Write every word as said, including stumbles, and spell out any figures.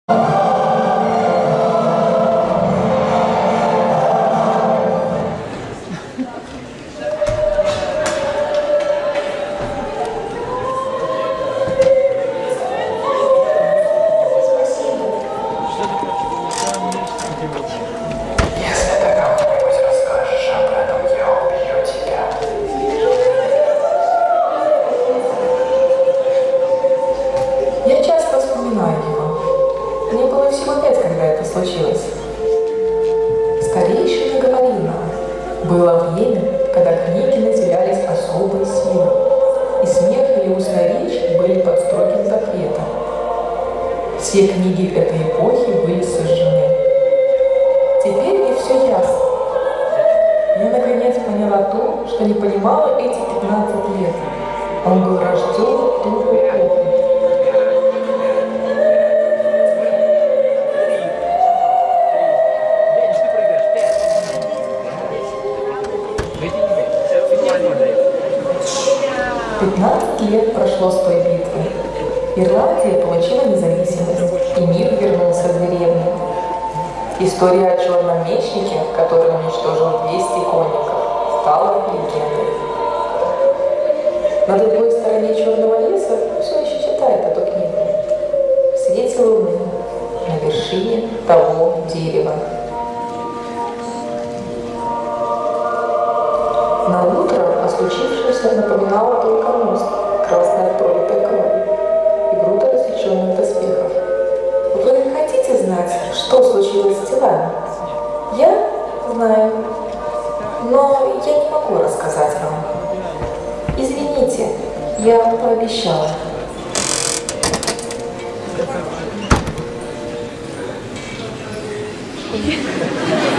Старейшина говорил нам, было время, когда книги наделялись особой силой, и смех и устная речь были под строгим запретом. Все книги этой эпохи были сожжены. Теперь мне все ясно. Я наконец поняла то, что не понимала эти пятнадцать лет. Он был рожден в ту эпоху. пятнадцать лет прошло с той битвы. Ирландия получила независимость, и мир вернулся в деревню. История о черном мечнике, который уничтожил двести конников, стала легендой. На другой стороне черного леса все еще читает эту книгу. В свете луны, на вершине того дерева. На утро о случившемся напоминало только мост, красная пролитая кровь и груда рассеченных доспехов. Вы хотите знать, что случилось с телами? Я знаю, но я не могу рассказать вам. Извините, я пообещала. Yeah.